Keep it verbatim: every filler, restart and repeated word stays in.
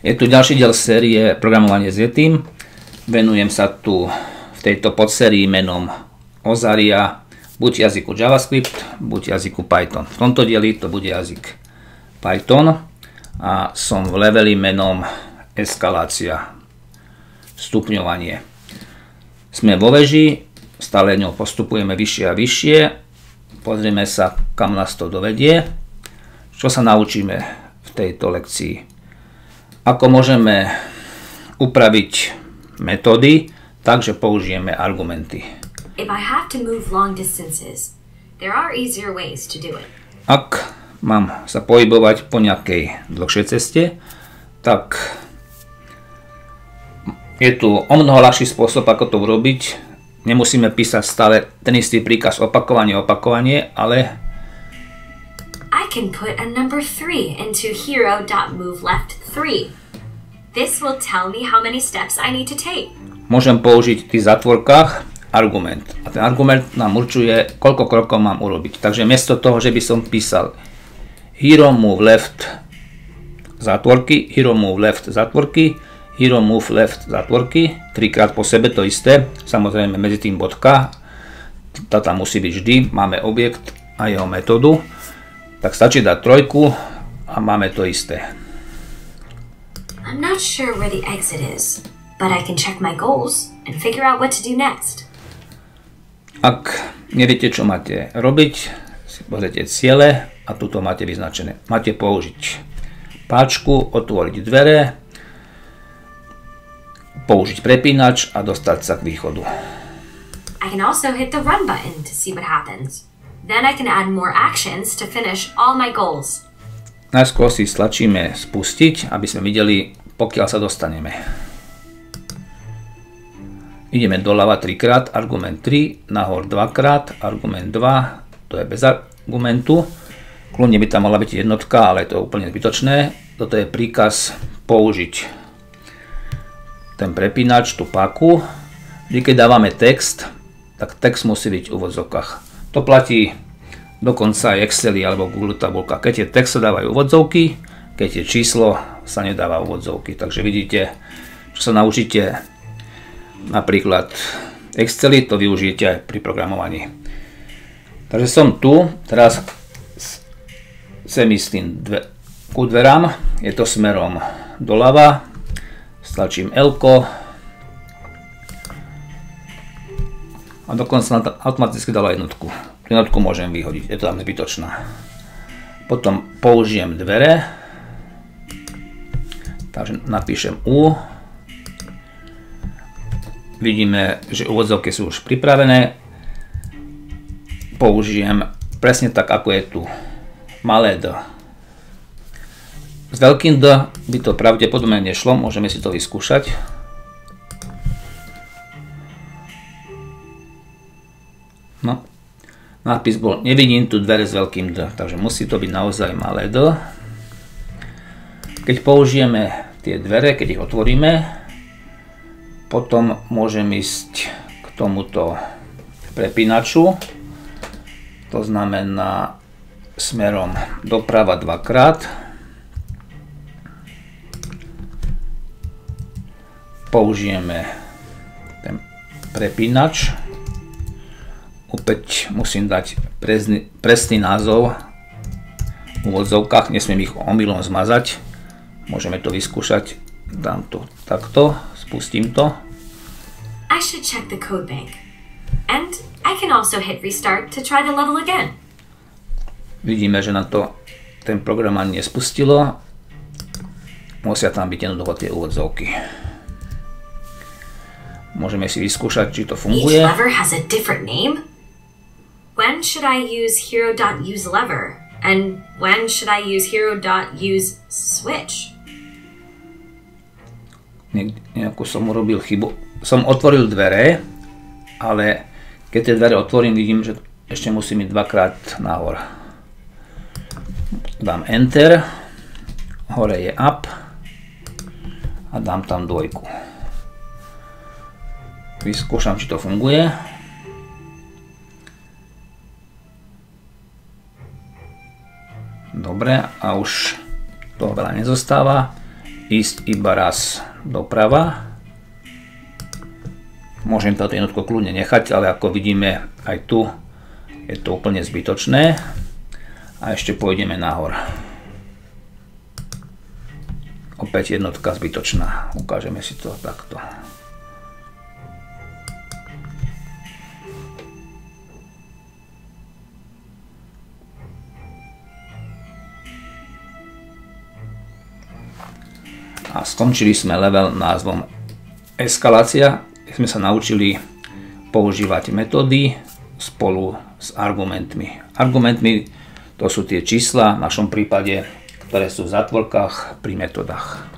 Je tu ďalší diel série Programovanie s Yetim. Venujem sa tu v tejto podsérii menom Ozaria buď jazyku JavaScript, buď jazyku Python. V tomto dieli to bude jazyk Python a som v leveli menom Eskalácia, stupňovanie. Sme vo veži, stále ňou postupujeme vyššie a vyššie. Pozrieme sa, kam nás to dovedie. Čo sa naučíme v tejto lekcii? Ako môžeme upraviť metódy, takže použijeme argumenty. If I have to move long distances, there are easier ways to do it. Ak mám sa pohybovať po nejakej dlhšej ceste, tak je tu o mnoho ľahší spôsob, ako to urobiť. Nemusíme písať stále ten istý príkaz opakovanie, opakovanie, ale I can put a number three into hero.moveLeft three. This will tell me how many steps I need to take. Môžem použiť v tých zatvorkách argument. A ten argument nám určuje, koľko krokov mám urobiť. Takže miesto toho, že by som písal hero move left zatvorky, hero move left zatvorky, hero move left zatvorky, trikrát po sebe to isté. Samozrejme medzi tým bodka, tá tam musí byť vždy. Máme objekt a jeho metódu. Tak stačí dať trojku a máme to isté. I'm not sure where the exit is, but I can check my goals and figure out what to do next. Ak neviete, čo máte robiť, si pozrite ciele a tuto máte vyznačené. Máte použiť páčku, otvoriť dvere, použiť prepínač a dostať sa k východu. I can also hit the run button to see what happens. Then I can add more actions to finish all my goals. Najskôr si stlačíme spustiť, aby sme videli, pokiaľ sa dostaneme. Ideme doľava trikrát, argument tri, nahor dvakrát, argument dva, to je bez argumentu. Kľudne by tam mala byť jednotka, ale to je úplne zbytočné. Toto je príkaz použiť ten prepínač, tú páku. Vždy, keď dávame text, tak text musí byť v úvodzovkách. To platí dokonca aj Exceli alebo Google tabulka. Keď je text, sa dávajú úvodzovky, keď je číslo, sa nedáva úvodzovky. Takže vidíte, čo sa naučíte napríklad Exceli, to využijete aj pri programovaní. Takže som tu, teraz sem istým dve, ku dverám, je to smerom doľava, stlačím L-ko a dokonca automaticky dala jednotku. Jednotku môžem vyhodiť, je to tam zbytočná. Potom použijem dvere, takže napíšem U. Vidíme, že úvodzovky sú už pripravené. Použijem presne tak, ako je tu malé D. S veľkým D by to pravdepodobne nešlo, môžeme si to vyskúšať. No, nápis bol, nevidím tu dvere s veľkým D, takže musí to byť naozaj malé D. Keď použijeme tie dvere, keď ich otvoríme, potom môžem ísť k tomuto prepínaču. To znamená smerom doprava dvakrát. Použijeme ten prepínač. Opäť musím dať presný, presný názov v úvodzovkách, nesmiem ich omylom zmazať. Môžeme to vyskúšať. Dám to takto, spustím to. I should check the code bank. And I can also hit restart to try the level again. Vidíme, že na to ten program ani nespustilo. Musia tam byť jednoducho tie úvodzovky. Môžeme si vyskúšať, či to funguje. Each lever has a different name. When should I use hero.useLever? And when should I use hero.useSwitch? Nejakú som urobil chybu. Som otvoril dvere, ale keď tie dvere otvorím, vidím, že ešte musím ísť dvakrát nahor. Dám Enter, hore je Up a dám tam dvojku. Vyskúšam, či to funguje. Dobre, a už toho veľa nezostáva. ísť iba raz doprava. Môžem táto jednotku kľudne nechať, ale ako vidíme aj tu je to úplne zbytočné. A ešte pôjdeme nahor. Opäť jednotka zbytočná. Ukážeme si to takto. A skončili sme level názvom eskalácia, kde sme sa naučili používať metódy spolu s argumentmi. Argumentmi to sú tie čísla, v našom prípade, ktoré sú v zátvorkách pri metodách.